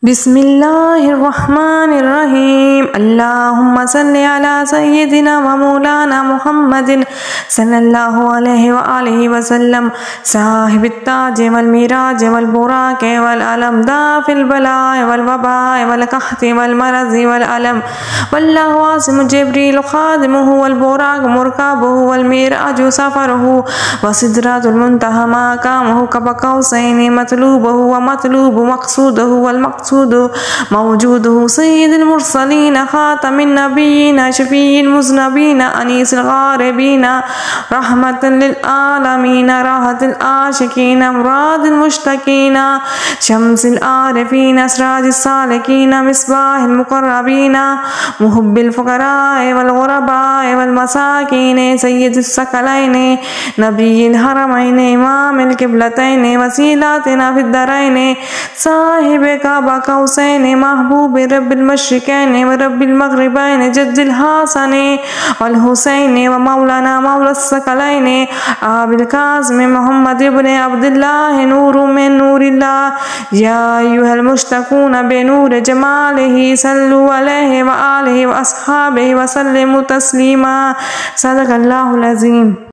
बिस्मिल्लाहिर्रहमानिर्रहीम। अल्लाहुम्मा सल्लि अला सय्यिदिना व मौलाना मुहम्मदिन सल्लल्लाहु अलैहि व आलिहि वसल्लम साहिबित ताज वल मिराज वल बुराक वल अलम दाफिल बलाए वल वबाए वल कहत वल मरज़ वल अलम वल्लाहु आसिम जिब्रील खादिमुहु वल बुराक मुरकाबुहु वल मिराज सफरुहु व सिदरातुल मुंतहा मकामुहु कबकौसैनि मतलूबुहु व मतलूबु मक़सूदुहु वल मक़सूद मौजूदुहु सय्यिदुल मुरसलीन खातमिन नबिय्यीन शफ़ीइल मुज़नबीन अनीसिल गारिबीन रहमतल लिल आलमीन राहतुल आशिकीन मुरादिल मुश्ताकीन शम्सिल आरिफीन सिराजिस सालिकीन मिस्बाहिल मुक़र्रबीन मुहिब्बिल फ़ुक़राए वल ग़ुरबाए वल मसाकीन सय्यिदुस सकलैन नबिय्यिल हरमैन इमामिल क़िबलतैन वसीलतिना फ़िद दरैन साहिबे काबा कौसैन महबूब रब्बिल मशरिकैन व रब्बिल मग़रिबैन जद्दिल हसन वल हुसैन व मौलाना मौला सकलैन अबिल कासिम मुहम्मद इब्न अब्दुल्लाह नूरुम मिन नूरिल्लाह या अय्युहल मुश्तक़ून बिनूर जमालिही सल्लु अलैहि व आलिहि व अस्हाबिही व सल्लिमु तस्लीमा। सदक़ल्लाहुल अज़ीम।